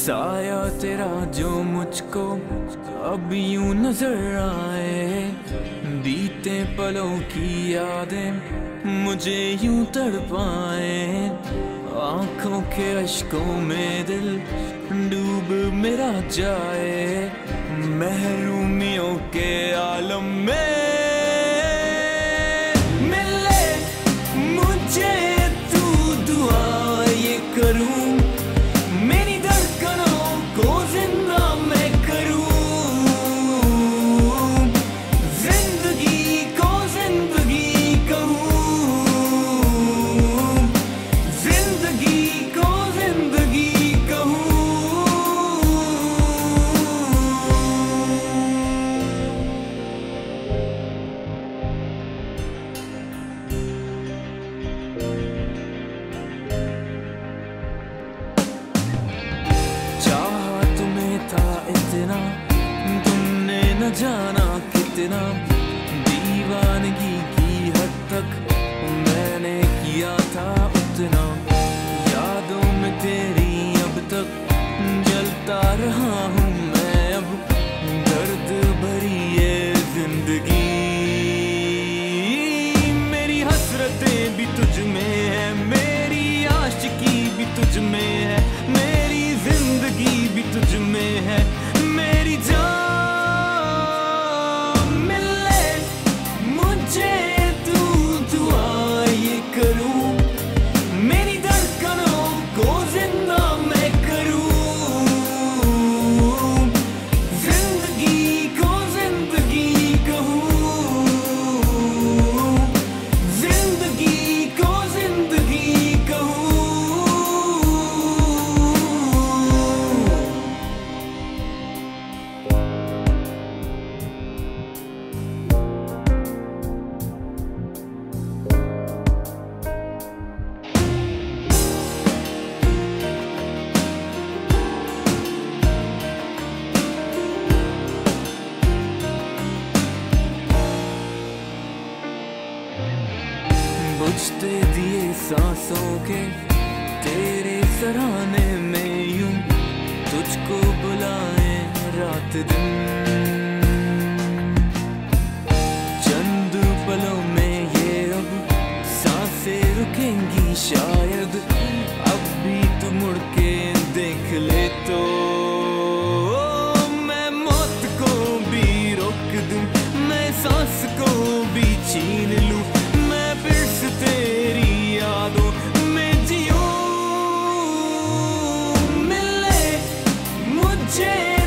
साया तेरा जो मुझको अब यूं नजर आए, बीते पलों की यादें मुझे यूं तड़पाए। आंखों के अश्कों में दिल डूब मेरा जाए, महरूमियों के आलम में मिले मुझे तू, दुआ ये करूं मेरी धड़कनों को जिंदा मैं करूं, जिंदगी को जिंदगी कहूं, जिंदगी को जिंदगी कहूं। इतना तुमने न जाना कितना दीवानगी की हद तक मैंने किया था उतना, यादों में तेरी अब तक जलता रहा हूँ मैं, अब दर्द भरी ये जिंदगी। मेरी हसरतें भी तुझ में है, मेरी आशिकी भी तुझ में है, मेरी जिंदगी भी तुझ में है, मेरी जान मिले मुझे तू, दुआ ये करूं मेरी धड़कनों को जिंदा मैं करूं, जिंदगी को जिंदगी कहूं, जिंदगी को जिंदगी कहूं। बुझते दिए सांसों के तेरे सराहने में यूं तुझको बुलाए रात दिन, चंद पलों में ये अब सांसें रुकेंगी शायद, अब भी तू मुड़ के देख ले तो मैं मौत को भी रोक दूं, मैं सांस को भी छीन लूं, फिर से तेरी यादों में जियूं। मिले मुझे